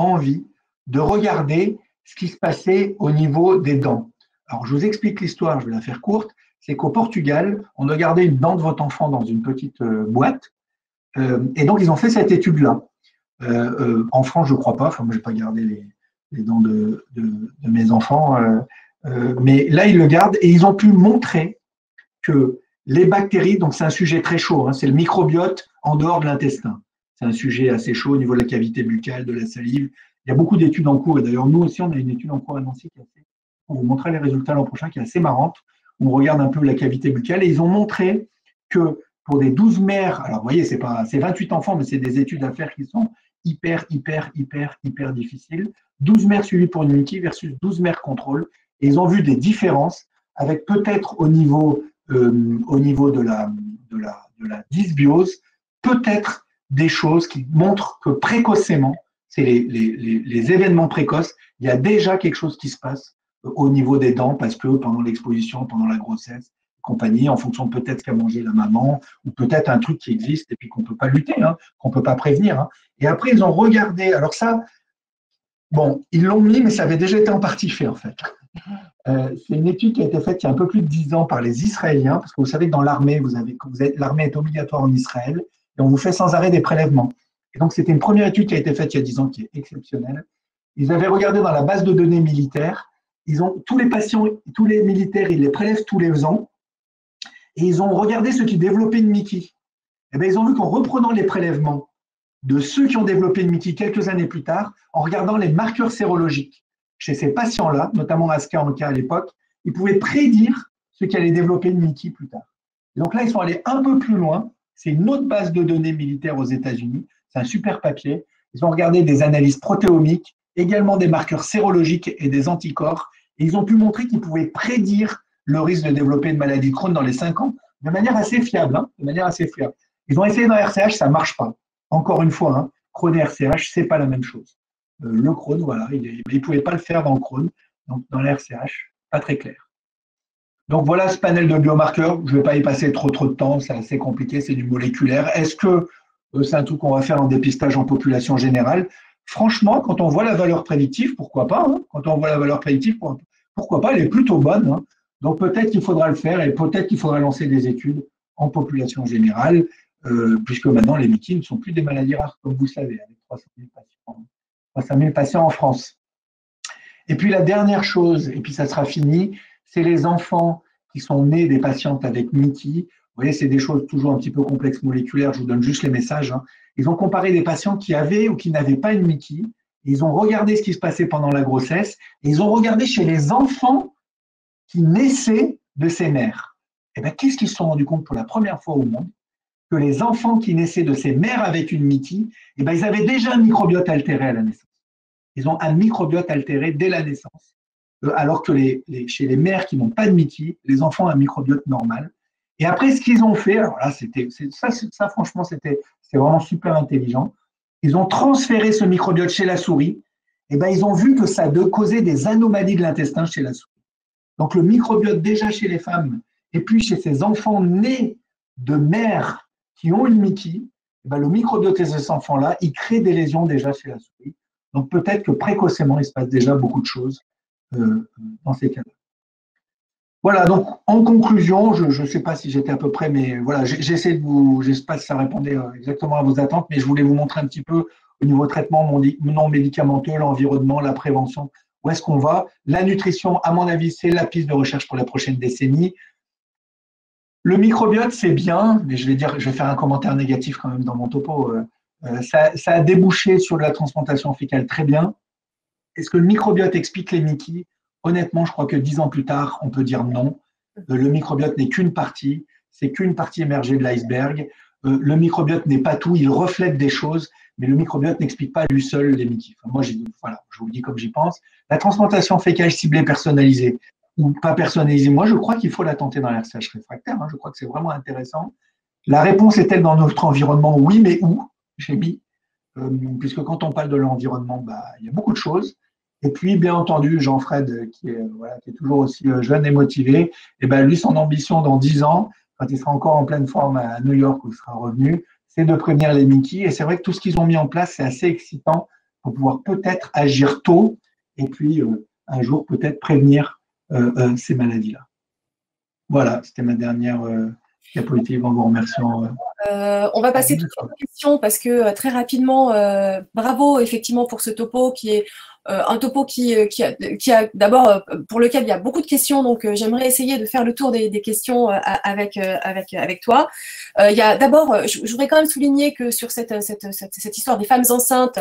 Speaker 1: de regarder ce qui se passait au niveau des dents. Alors, je vous explique l'histoire, je vais la faire courte. C'est qu'au Portugal, on a gardé une dent de votre enfant dans une petite boîte. Et donc, ils ont fait cette étude-là. En France, je ne crois pas. Enfin, moi, je n'ai pas gardé les dents de mes enfants. Mais là, ils le gardent et ils ont pu montrer que les bactéries, donc c'est un sujet très chaud, c'est le microbiote en dehors de l'intestin. C'est un sujet assez chaud au niveau de la cavité buccale, de la salive. Il y a beaucoup d'études en cours. Et d'ailleurs, nous aussi, on a une étude en cours à Nancy on vous montrer les résultats l'an prochain, qui est assez marrante. On regarde un peu la cavité buccale et ils ont montré que pour des 12 mères, alors vous voyez, c'est 28 enfants, mais c'est des études à faire qui sont hyper difficiles. 12 mères suivies pour une Mickey versus 12 mères contrôle. Et ils ont vu des différences avec peut-être au niveau de la dysbiose, peut-être des choses qui montrent que précocement, c'est les événements précoces, il y a déjà quelque chose qui se passe au niveau des dents parce que pendant l'exposition, pendant la grossesse, compagnie, en fonction de peut-être ce qu'a mangé la maman ou peut-être un truc qui existe et puis qu'on ne peut pas lutter, qu'on ne peut pas prévenir. Et après, ils ont regardé. Alors ça, bon, ils l'ont mis, mais ça avait déjà été en partie fait en fait. C'est une étude qui a été faite il y a un peu plus de 10 ans par les Israéliens, parce que vous savez que dans l'armée, l'armée est obligatoire en Israël et on vous fait sans arrêt des prélèvements. Et donc, c'était une première étude qui a été faite il y a 10 ans qui est exceptionnelle. Ils avaient regardé dans la base de données militaire, tous les patients, tous les militaires, ils les prélèvent tous les ans et ils ont regardé ceux qui développaient une Mickey. Et bien, ils ont vu qu'en reprenant les prélèvements de ceux qui ont développé une Mickey quelques années plus tard, en regardant les marqueurs sérologiques chez ces patients-là, notamment Aska en cas à l'époque, ils pouvaient prédire ceux qui allaient développer une Mickey plus tard. Et donc là, ils sont allés un peu plus loin. C'est une autre base de données militaire aux États-Unis. C'est un super papier. Ils ont regardé des analyses protéomiques, également des marqueurs sérologiques et des anticorps. Et ils ont pu montrer qu'ils pouvaient prédire le risque de développer une maladie de Crohn dans les 5 ans de manière assez fiable. Ils ont essayé dans RCH, ça ne marche pas. Encore une fois, Crohn et RCH, ce n'est pas la même chose. Le Crohn, voilà, ils ne pouvaient pas le faire dans le Crohn, donc dans l'RCH, pas très clair. Donc voilà ce panel de biomarqueurs. Je ne vais pas y passer trop de temps, c'est assez compliqué, c'est du moléculaire. Est-ce que c'est un truc qu'on va faire en dépistage en population générale? Franchement, quand on voit la valeur prédictive, pourquoi pas? Quand on voit la valeur prédictive, pourquoi pas? Elle est plutôt bonne. Donc peut-être qu'il faudra le faire et peut-être qu'il faudra lancer des études en population générale, puisque maintenant les Mickey ne sont plus des maladies rares, comme vous savez, avec 300 000 patients en France. Et puis la dernière chose, et puis ça sera fini, c'est les enfants qui sont nés des patientes avec Mickey. Vous voyez, c'est des choses toujours un petit peu complexes moléculaires, je vous donne juste les messages. Ils ont comparé des patients qui avaient ou qui n'avaient pas une Mickey. Ils ont regardé ce qui se passait pendant la grossesse et ils ont regardé chez les enfants qui naissaient de ces mères. Et bien, qu'est-ce qu'ils se sont rendus compte pour la première fois au monde? Que les enfants qui naissaient de ces mères avec une Mickey, et bien, ils avaient déjà un microbiote altéré à la naissance. Ils ont un microbiote altéré dès la naissance, alors que chez les mères qui n'ont pas de Mickey, les enfants ont un microbiote normal. Et après, ce qu'ils ont fait, alors là, ça franchement, c'était vraiment super intelligent. Ils ont transféré ce microbiote chez la souris. Et ben, ils ont vu que ça causait des anomalies de l'intestin chez la souris. Donc, le microbiote déjà chez les femmes et puis chez ces enfants nés de mères qui ont une Mickey, ben, le microbiote de ces enfants-là, il crée des lésions déjà chez la souris. Donc peut-être que précocement, il se passe déjà beaucoup de choses dans ces cas-là. Voilà, donc en conclusion, je ne sais pas si j'étais à peu près, mais voilà, j'essaie de vous, je ne sais pas si ça répondait exactement à vos attentes, mais je voulais vous montrer un petit peu au niveau traitement non médicamenteux, l'environnement, la prévention, où est-ce qu'on va. La nutrition, à mon avis, c'est la piste de recherche pour la prochaine décennie. Le microbiote, c'est bien, mais je vais faire un commentaire négatif quand même dans mon topo. Ça a débouché sur de la transplantation fécale très bien. Est-ce que le microbiote explique les Mickey? Honnêtement, je crois que 10 ans plus tard, on peut dire non. Le microbiote n'est qu'une partie, c'est qu'une partie émergée de l'iceberg. Le microbiote n'est pas tout, il reflète des choses, mais le microbiote n'explique pas à lui seul les Mickey. Enfin, moi, voilà, je vous le dis comme j'y pense. La transplantation fécale ciblée personnalisée ou pas personnalisée, moi, je crois qu'il faut la tenter dans la RCH réfractaire. Je crois que c'est vraiment intéressant. La réponse est-elle dans notre environnement? Oui, mais où? J'ai mis. Puisque quand on parle de l'environnement, il y a beaucoup de choses. Et puis, bien entendu, Jean-Fred, qui est toujours aussi jeune et motivé, et lui, son ambition dans 10 ans, quand il sera encore en pleine forme à New York où il sera revenu, c'est de prévenir les Mickey. Et c'est vrai que tout ce qu'ils ont mis en place, c'est assez excitant pour pouvoir peut-être agir tôt et puis un jour peut-être prévenir ces maladies-là. Voilà, c'était ma dernière diapositive en vous remerciant.
Speaker 2: On va passer tout de suite aux questions parce que très rapidement, bravo effectivement pour ce topo qui est un topo qui a d'abord pour lequel il y a beaucoup de questions, donc j'aimerais essayer de faire le tour des questions avec toi. Il y a d'abord, je voudrais quand même souligner que sur cette histoire des femmes enceintes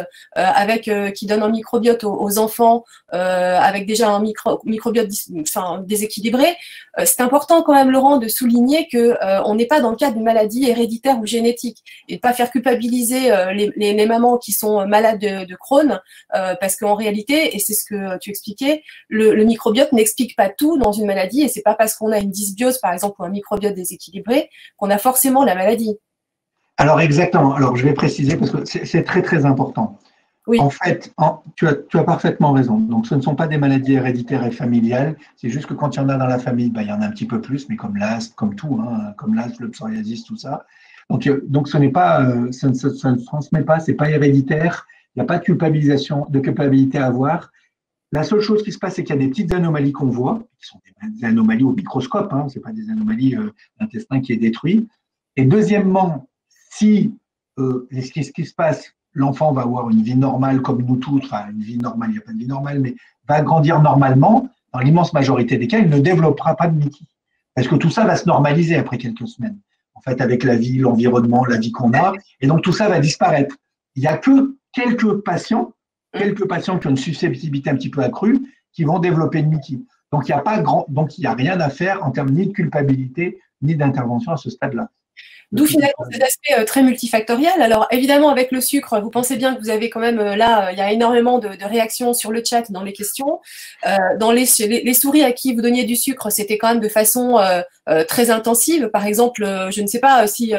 Speaker 2: qui donnent un microbiote aux enfants avec déjà un microbiote déséquilibré, c'est important quand même, Laurent, de souligner que on n'est pas dans le cadre d'une maladie héréditaire ou génétique et de pas faire culpabiliser les mamans qui sont malades de Crohn parce qu'en réalité, et c'est ce que tu expliquais, le microbiote n'explique pas tout dans une maladie et c'est pas parce qu'on a une dysbiose, par exemple, ou un microbiote déséquilibré qu'on a forcément la maladie.
Speaker 1: Alors exactement, alors je vais préciser parce que c'est très très important. Oui. En fait, tu as parfaitement raison. Donc ce ne sont pas des maladies héréditaires et familiales, c'est juste que quand il y en a dans la famille, il y en a un petit peu plus, mais comme l'asthme, comme tout, comme l'asthme, le psoriasis, tout ça. Donc ce n'est pas, ça ne se transmet pas, c'est pas héréditaire. Il n'y a pas de culpabilité à avoir. La seule chose qui se passe, c'est qu'il y a des petites anomalies qu'on voit, qui sont des anomalies au microscope, ce n'est pas des anomalies d'intestin qui est détruit. Et deuxièmement, si ce qui se passe, l'enfant va avoir une vie normale comme nous tous, enfin une vie normale, il n'y a pas de vie normale, mais va grandir normalement, dans l'immense majorité des cas, il ne développera pas de Mickey. Parce que tout ça va se normaliser après quelques semaines. En fait, avec la vie, l'environnement, la vie qu'on a, et donc tout ça va disparaître. Il n'y a que quelques patients qui ont une susceptibilité un petit peu accrue, qui vont développer une Mickey. Donc, il n'y a rien à faire en termes ni de culpabilité, ni d'intervention à ce stade-là.
Speaker 2: D'où finalement cet aspect très multifactoriel. Alors évidemment, avec le sucre, vous pensez bien que vous avez quand même, là, il y a énormément de réactions sur le chat dans les questions. Dans les souris à qui vous donniez du sucre, c'était quand même de façon très intensive. Par exemple, je ne sais pas si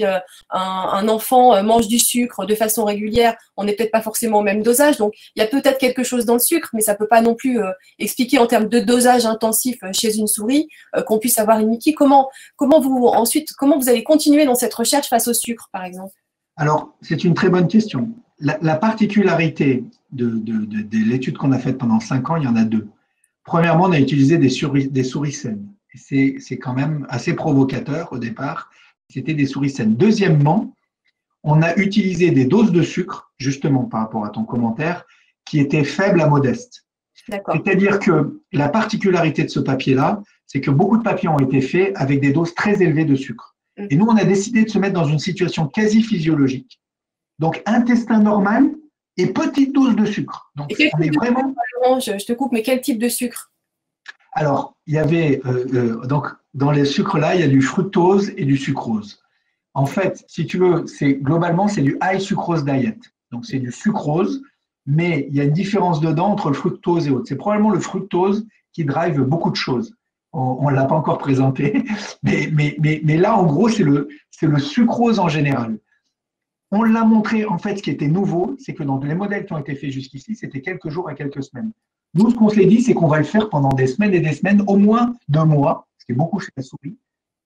Speaker 2: un enfant mange du sucre de façon régulière, on n'est peut-être pas forcément au même dosage. Donc il y a peut-être quelque chose dans le sucre, mais ça ne peut pas non plus expliquer en termes de dosage intensif chez une souris qu'on puisse avoir une Mickey. Comment vous allez continuer dans cette recherche face au sucre, par exemple? Alors,
Speaker 1: c'est une très bonne question. La particularité de l'étude qu'on a faite pendant 5 ans, il y en a 2. Premièrement, on a utilisé des souris saines. C'est quand même assez provocateur au départ. C'était des souris saines. Deuxièmement, on a utilisé des doses de sucre, justement par rapport à ton commentaire, qui étaient faibles à modestes. C'est-à-dire que la particularité de ce papier-là, c'est que beaucoup de papiers ont été faits avec des doses très élevées de sucre. Et nous, on a décidé de se mettre dans une situation quasi physiologique. Donc, intestin normal et petite dose de sucre. Donc, on est vraiment…
Speaker 2: Je te coupe, mais quel type de sucre?
Speaker 1: Alors, il y avait… donc, dans les sucres-là, il y a du fructose et du sucrose. En fait, si tu veux, globalement, c'est du high sucrose diet. Donc, c'est du sucrose, mais il y a une différence dedans entre le fructose et autres. C'est probablement le fructose qui drive beaucoup de choses. On ne l'a pas encore présenté, mais là, en gros, c'est le sucrose en général. On l'a montré, en fait, ce qui était nouveau, c'est que dans les modèles qui ont été faits jusqu'ici, c'était quelques jours à quelques semaines. Nous, ce qu'on s'est dit, c'est qu'on va le faire pendant des semaines et des semaines, au moins 2 mois, ce qui est beaucoup chez la souris,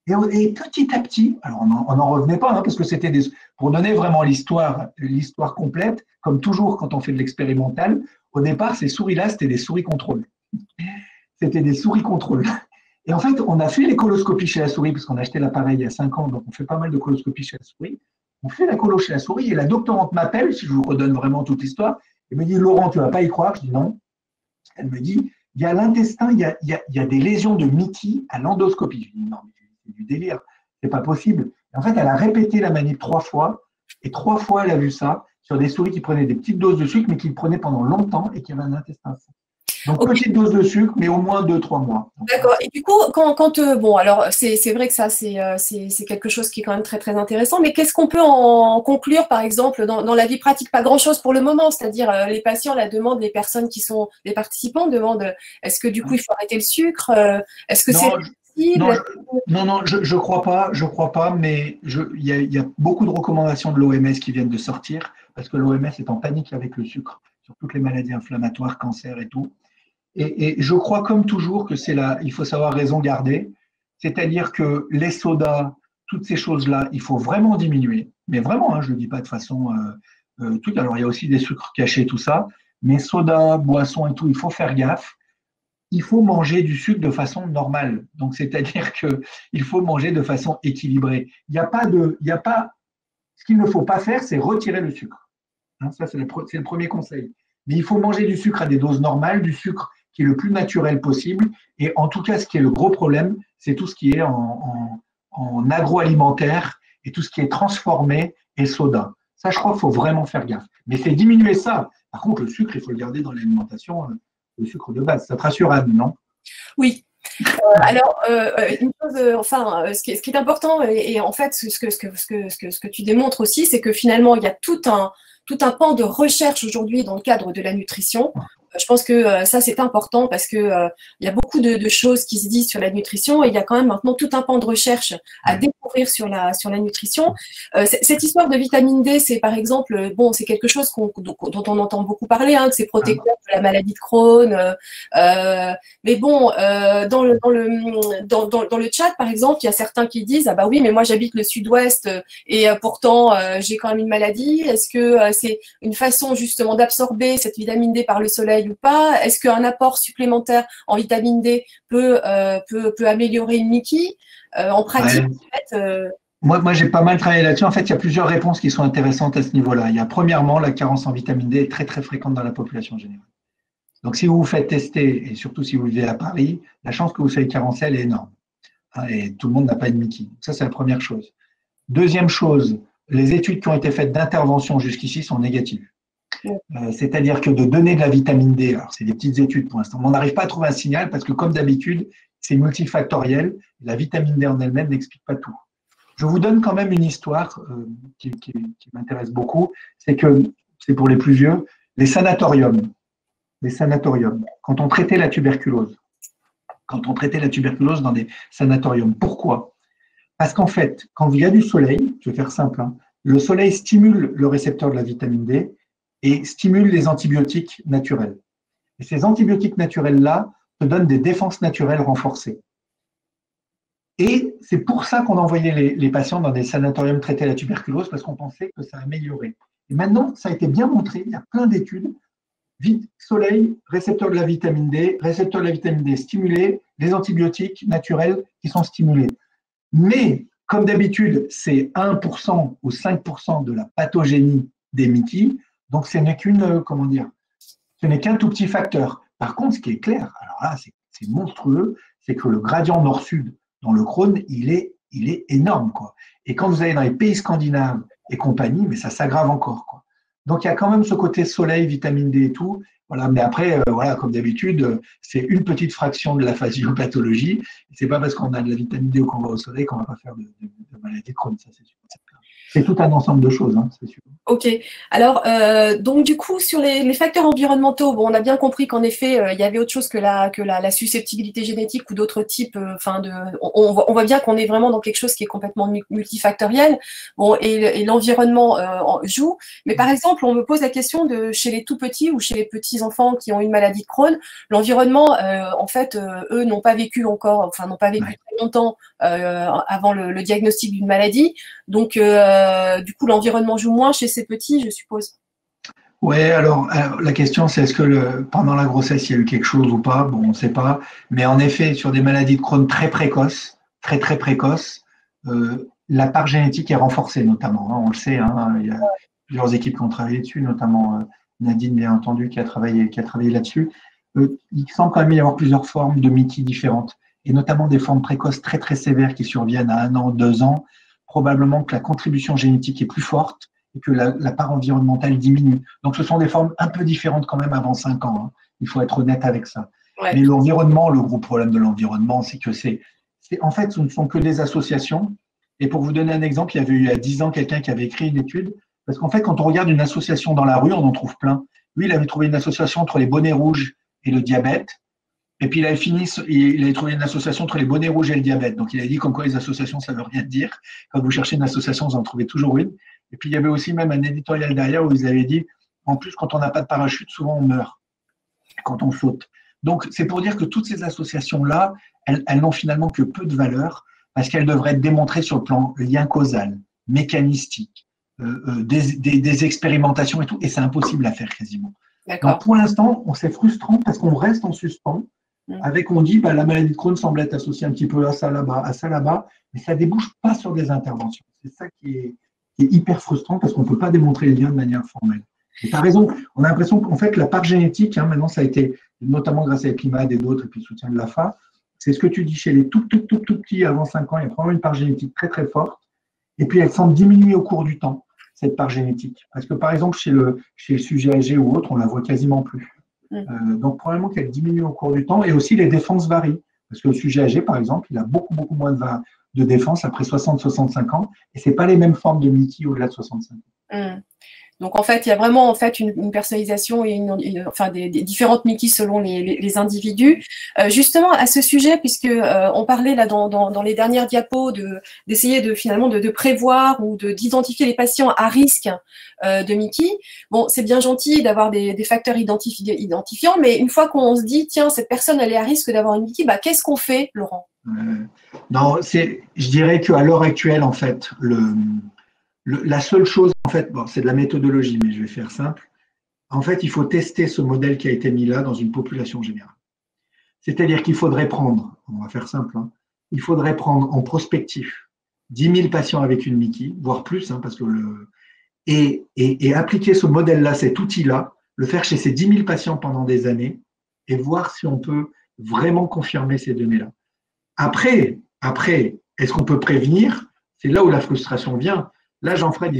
Speaker 1: Et petit à petit, alors on n'en revenait pas, hein, parce que c'était pour donner vraiment l'histoire complète, comme toujours quand on fait de l'expérimental, au départ, ces souris-là, c'était des souris contrôle. C'était des souris contrôle. Et en fait, on a fait les coloscopies chez la souris, parce qu'on a acheté l'appareil il y a 5 ans, donc on fait pas mal de coloscopies chez la souris. On fait la colo chez la souris, et la doctorante m'appelle, si je vous redonne vraiment toute l'histoire, elle me dit, Laurent, tu ne vas pas y croire. Je dis non. Elle me dit, il y a l'intestin, il y a des lésions de Mickey à l'endoscopie. Je dis non, mais c'est du délire, c'est pas possible. Et en fait, elle a répété la manip 3 fois, et 3 fois, elle a vu ça sur des souris qui prenaient des petites doses de sucre, mais qui le prenaient pendant longtemps et qui avaient un intestin sain. Donc, petite dose de sucre, mais au moins 2-3 mois.
Speaker 2: D'accord. Et du coup, bon, alors c'est vrai que ça, c'est quelque chose qui est quand même très, très intéressant, mais qu'est-ce qu'on peut en conclure, par exemple, dans la vie pratique? Pas grand-chose pour le moment, c'est-à-dire les patients la demandent, les personnes qui sont, les participants demandent, est-ce que du coup, il faut arrêter le sucre? Est-ce que c'est possible?
Speaker 1: Non, je crois pas, mais il y a beaucoup de recommandations de l'OMS qui viennent de sortir, parce que l'OMS est en panique avec le sucre, sur toutes les maladies inflammatoires, cancer et tout. Et je crois comme toujours que il faut savoir raison garder, c'est-à-dire que les sodas, toutes ces choses-là, il faut vraiment diminuer, mais vraiment, hein, je ne le dis pas de façon tout. Alors il y a aussi des sucres cachés, tout ça, mais sodas, boissons et tout, il faut faire gaffe. Il faut manger du sucre de façon normale, donc c'est-à-dire que il faut manger de façon équilibrée. Ce qu'il ne faut pas faire, c'est retirer le sucre. Hein, ça c'est le premier conseil. Mais il faut manger du sucre à des doses normales, du sucre qui est le plus naturel possible. Et en tout cas, ce qui est le gros problème, c'est tout ce qui est en agroalimentaire et tout ce qui est transformé et soda. Ça, je crois qu'il faut vraiment faire gaffe. Mais c'est diminuer ça. Par contre, le sucre, il faut le garder dans l'alimentation, le sucre de base. Ça te rassure, Anne, non?
Speaker 2: Oui. Alors, une chose, ce qui est important, et en fait, ce que tu démontres aussi, c'est que finalement, il y a tout un pan de recherche aujourd'hui dans le cadre de la nutrition. Je pense que ça, c'est important parce que il y a beaucoup de choses qui se disent sur la nutrition et il y a quand même maintenant tout un pan de recherche à découvrir sur la nutrition. Cette histoire de vitamine D, c'est par exemple, bon, c'est quelque chose dont on entend beaucoup parler, hein, que c'est protecteur de la maladie de Crohn. Mais bon, dans le chat, par exemple, il y a certains qui disent, ah bah oui, mais moi j'habite le sud-ouest et pourtant j'ai quand même une maladie. Est-ce que c'est une façon justement d'absorber cette vitamine D par le soleil ou pas? Est-ce qu'un apport supplémentaire en vitamine D peut améliorer une Mickey? En pratique, en fait,
Speaker 1: Moi, j'ai pas mal travaillé là-dessus. En fait, il y a plusieurs réponses qui sont intéressantes à ce niveau-là. Il y a premièrement, la carence en vitamine D est très, très fréquente dans la population générale. Donc, si vous vous faites tester, et surtout si vous vivez à Paris, la chance que vous soyez carencé, elle est énorme. Et tout le monde n'a pas de Mickey. Ça, c'est la première chose. Deuxième chose, les études qui ont été faites d'intervention jusqu'ici sont négatives. C'est-à-dire que de donner de la vitamine D, alors c'est des petites études pour l'instant, mais on n'arrive pas à trouver un signal parce que comme d'habitude, c'est multifactoriel. La vitamine D en elle-même n'explique pas tout. Je vous donne quand même une histoire qui m'intéresse beaucoup, c'est que, c'est pour les plus vieux, les sanatoriums, quand on traitait la tuberculose, dans des sanatoriums. Pourquoi? Parce qu'en fait, quand il y a du soleil, je vais faire simple, hein, le soleil stimule le récepteur de la vitamine D et stimule les antibiotiques naturels. Et ces antibiotiques naturels-là te donnent des défenses naturelles renforcées. Et c'est pour ça qu'on envoyait les patients dans des sanatoriums traités la tuberculose, parce qu'on pensait que ça améliorait. Et maintenant, ça a été bien montré, il y a plein d'études. Soleil, récepteur de la vitamine D stimulé, les antibiotiques naturels qui sont stimulés. Mais, comme d'habitude, c'est 1% ou 5% de la pathogénie des Mickey, donc ce n'est qu'un tout petit facteur. Par contre, ce qui est clair, alors là, c'est monstrueux, c'est que le gradient nord-sud dans le Crohn, il est énorme, quoi. Et quand vous allez dans les pays scandinaves et compagnie, mais ça s'aggrave encore, quoi. Donc, il y a quand même ce côté soleil, vitamine D et tout. Voilà, mais après, comme d'habitude, c'est une petite fraction de la physiopathologie. C'est pas parce qu'on a de la vitamine D ou qu'on va au soleil qu'on va pas faire de maladie de Crohn, ça c'est sûr. C'est tout un ensemble de choses, hein, c'est sûr.
Speaker 2: Ok. Alors, donc du coup, sur les facteurs environnementaux, bon, on a bien compris qu'en effet, il y avait autre chose que la susceptibilité génétique ou d'autres types. On voit bien qu'on est vraiment dans quelque chose qui est complètement multifactoriel. Bon, et l'environnement joue. Mais par exemple, on me pose la question de chez les tout petits ou chez les petits enfants qui ont une maladie de Crohn, l'environnement, en fait, eux n'ont pas vécu encore, enfin n'ont pas vécu très longtemps avant le diagnostic d'une maladie. Donc, du coup, l'environnement joue moins chez ces petits, je suppose.
Speaker 1: Ouais, alors la question c'est est-ce que pendant la grossesse il y a eu quelque chose ou pas? Bon, on ne sait pas. Mais en effet, sur des maladies de Crohn très précoces, très très précoces, la part génétique est renforcée notamment, hein, on le sait, hein, il y a plusieurs équipes qui ont travaillé dessus, notamment Nadine, bien entendu, qui a travaillé là-dessus. Il semble quand même y avoir plusieurs formes de Mickey différentes, et notamment des formes précoces très très sévères qui surviennent à 1 an, 2 ans. Probablement que la contribution génétique est plus forte et que la part environnementale diminue. Donc, ce sont des formes un peu différentes quand même avant 5 ans. Hein. Il faut être honnête avec ça. Ouais. Mais l'environnement, le gros problème de l'environnement, c'est que en fait, ce ne sont que des associations. Et pour vous donner un exemple, il y avait eu il y a 10 ans quelqu'un qui avait écrit une étude. Parce qu'en fait, quand on regarde une association dans la rue, on en trouve plein. Lui, il avait trouvé une association entre les bonnets rouges et le diabète. Et puis, il avait trouvé une association entre les bonnets rouges et le diabète. Donc, il a dit comme quoi les associations, ça ne veut rien dire. Quand vous cherchez une association, vous en trouvez toujours une. Et puis, il y avait aussi même un éditorial derrière où ils avaient dit, en plus, quand on n'a pas de parachute, souvent on meurt quand on saute. Donc, c'est pour dire que toutes ces associations-là, elles n'ont finalement que peu de valeur parce qu'elles devraient être démontrées sur le plan lien causal, mécanistique, des expérimentations et tout. Et c'est impossible à faire quasiment. Donc, pour l'instant, c'est frustrant parce qu'on reste en suspens. On dit, la maladie de Crohn semble être associée un petit peu à ça là-bas, mais ça ne débouche pas sur des interventions. C'est ça qui est hyper frustrant parce qu'on ne peut pas démontrer les liens de manière formelle. Et tu as raison, on a l'impression qu'en fait, la part génétique, maintenant, ça a été, notamment grâce à Eclimad et d'autres, et puis le soutien de l'AFA, c'est ce que tu dis chez les tout petits avant 5 ans, il y a probablement une part génétique très très forte, et puis elle semble diminuer au cours du temps, cette part génétique. Parce que par exemple, chez le sujet âgé ou autre, on la voit quasiment plus. Donc, probablement qu'elle diminue au cours du temps et aussi les défenses varient. Parce que le sujet âgé, par exemple, il a beaucoup moins de défense après 60-65 ans et ce n'est pas les mêmes formes de Mickey au-delà de 65 ans.
Speaker 2: Donc, en fait, il y a vraiment en fait, une personnalisation et des différentes Mickey selon les individus. Justement, à ce sujet, puisque on parlait là dans les dernières diapos d'essayer finalement de prévoir ou d'identifier les patients à risque de Mickey. Bon, c'est bien gentil d'avoir des facteurs identifiants, mais une fois qu'on se dit, tiens, cette personne, elle est à risque d'avoir une Mickey, qu'est-ce qu'on fait, Laurent?
Speaker 1: Non, je dirais qu'à l'heure actuelle, en fait, la seule chose, en fait, c'est de la méthodologie, mais je vais faire simple. En fait, il faut tester ce modèle qui a été mis là dans une population générale. C'est-à-dire qu'il faudrait prendre, on va faire simple, il faudrait prendre en prospectif 10 000 patients avec une Mickey, voire plus, parce que et appliquer ce modèle-là, cet outil-là, le faire chez ces 10 000 patients pendant des années et voir si on peut vraiment confirmer ces données-là. Après, est-ce qu'on peut prévenir? C'est là où la frustration vient. Là, Jean-Fred,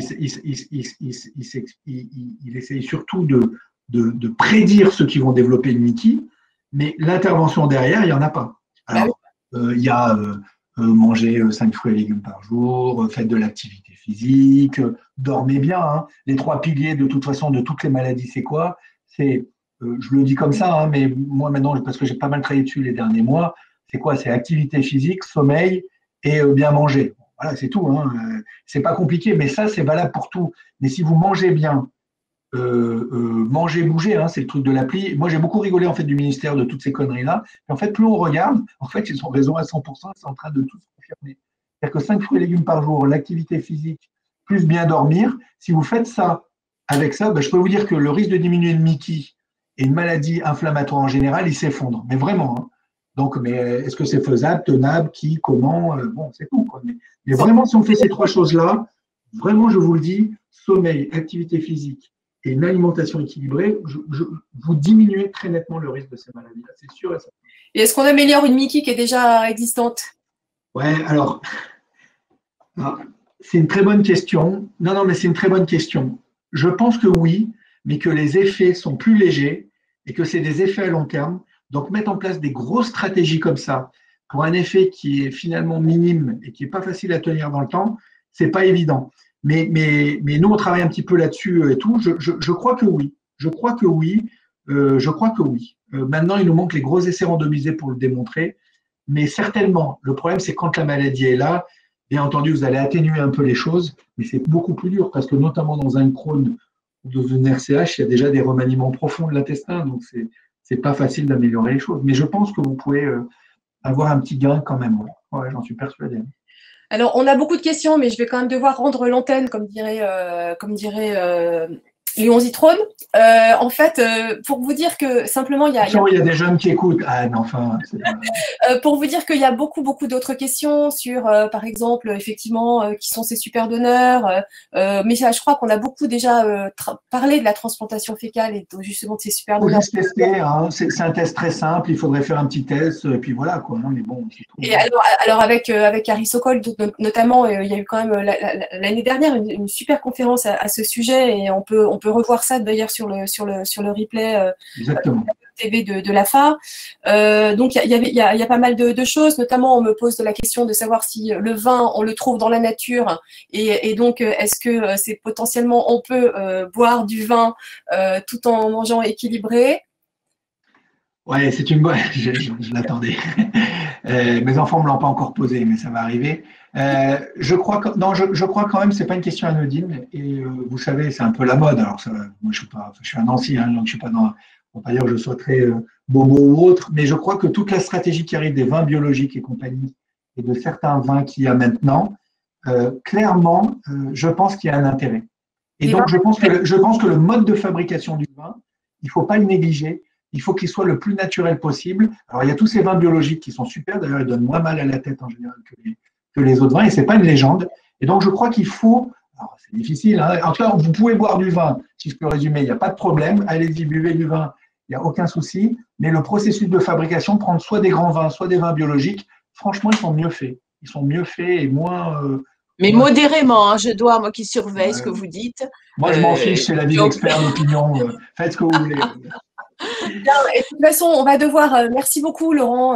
Speaker 1: il essaye surtout de prédire ceux qui vont développer le Mickey, mais l'intervention derrière, il n'y en a pas. Alors, il y a manger 5 fruits et légumes par jour, faites de l'activité physique, dormez bien. Les 3 piliers, de toute façon, de toutes les maladies, c'est quoi? C'est, je le dis comme ça, mais moi maintenant, parce que j'ai pas mal travaillé dessus les derniers mois, c'est quoi? C'est activité physique, sommeil et bien manger. Voilà, c'est tout. C'est pas compliqué, mais ça, c'est valable pour tout. Mais si vous mangez bien, mangez, bougez, c'est le truc de l'appli. Moi, j'ai beaucoup rigolé en fait du ministère de toutes ces conneries-là. Et en fait, plus on regarde, en fait, ils ont raison à 100%, c'est en train de tout se confirmer. C'est-à-dire que 5 fruits et légumes par jour, l'activité physique, plus bien dormir, si vous faites ça, avec ça, je peux vous dire que le risque de diminuer le Mickey et une maladie inflammatoire en général, il s'effondre. Mais vraiment. Donc, mais est-ce que c'est faisable, tenable, qui, comment? Bon, c'est tout. Mais vraiment, si on fait ces 3 choses-là, vraiment, je vous le dis, sommeil, activité physique et une alimentation équilibrée, vous diminuez très nettement le risque de ces maladies-là, c'est sûr et certain.
Speaker 2: Et est-ce qu'on améliore une Mickey qui est déjà existante?
Speaker 1: Ouais, alors, c'est une très bonne question. Non, mais c'est une très bonne question. Je pense que oui, mais que les effets sont plus légers et que c'est des effets à long terme. Donc, mettre en place des grosses stratégies comme ça pour un effet qui est finalement minime et qui n'est pas facile à tenir dans le temps, ce n'est pas évident. Mais nous, on travaille un petit peu là-dessus et tout. Je crois que oui. Je crois que oui. Je crois que oui. Maintenant, il nous manque les gros essais randomisés pour le démontrer. Mais certainement, le problème, c'est quand la maladie est là, bien entendu, vous allez atténuer un peu les choses, mais c'est beaucoup plus dur parce que notamment dans un Crohn ou dans une RCH, il y a déjà des remaniements profonds de l'intestin, donc c'est pas facile d'améliorer les choses. Mais je pense que vous pouvez avoir un petit gain quand même. Ouais, j'en suis persuadé.
Speaker 2: Alors, on a beaucoup de questions, mais je vais quand même devoir rendre l'antenne, comme dirait Léon Zitrone. En fait, pour vous dire que simplement,
Speaker 1: il y a des jeunes qui écoutent. Ah, mais enfin,
Speaker 2: pour vous dire qu'il y a beaucoup d'autres questions sur, par exemple, effectivement, qui sont ces super donneurs. Mais je crois qu'on a beaucoup déjà parlé de la transplantation fécale et justement de ces super donneurs.
Speaker 1: Il faut juste tester. Hein. C'est un test très simple. Il faudrait faire un petit test et puis voilà quoi. Non, mais bon.
Speaker 2: Et alors avec Harry Sokol notamment, il y a eu quand même l'année dernière une super conférence à ce sujet et on peut revoir ça d'ailleurs sur le replay TV de la FA. Donc il y a pas mal de choses, notamment on me pose la question de savoir si le vin on le trouve dans la nature et donc est-ce que c'est potentiellement on peut boire du vin tout en mangeant équilibré.
Speaker 1: Ouais, c'est une bonne. Je l'attendais. Mes enfants ne me l'ont pas encore posé, mais ça va arriver. Je crois quand même que c'est pas une question anodine. Et vous savez, c'est un peu la mode. Alors, moi, je suis un ancien, donc je suis pas dans. On va pas dire que je sois très bobo ou autre, mais je crois que toute la stratégie qui arrive des vins biologiques et compagnie, et de certains vins qu'il y a maintenant, clairement, je pense qu'il y a un intérêt. Et donc, je pense que le mode de fabrication du vin, il ne faut pas le négliger. Il faut qu'il soit le plus naturel possible. Alors, il y a tous ces vins biologiques qui sont super. D'ailleurs, ils donnent moins mal à la tête en général que les autres vins. Et ce n'est pas une légende. Et donc, je crois qu'il faut. Alors, c'est difficile. Hein. En tout cas, vous pouvez boire du vin. Si je peux résumer, il n'y a pas de problème. Allez-y, buvez du vin. Il n'y a aucun souci. Mais le processus de fabrication, prendre soit des grands vins, soit des vins biologiques, franchement, ils sont mieux faits. Ils sont mieux faits et moins.
Speaker 3: Mais modérément, hein, moi qui surveille ce que vous dites.
Speaker 1: Moi, je m'en fiche, c'est l'avis d'expert, l'opinion. Faites ce que vous voulez.
Speaker 2: Bien, et de toute façon, on va devoir. Merci beaucoup, Laurent,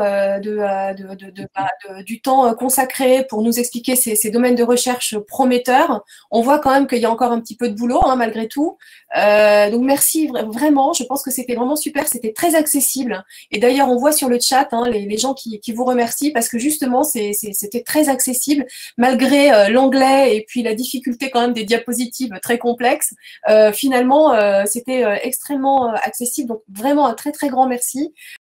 Speaker 2: du temps consacré pour nous expliquer ces domaines de recherche prometteurs. On voit quand même qu'il y a encore un petit peu de boulot, hein, malgré tout. Donc, merci vraiment. Je pense que c'était vraiment super. C'était très accessible. Et d'ailleurs, on voit sur le chat hein, les gens qui vous remercient parce que justement, c'était très accessible, malgré l'anglais et puis la difficulté quand même des diapositives très complexes. Finalement, c'était extrêmement accessible. Donc, vraiment un très, très grand merci.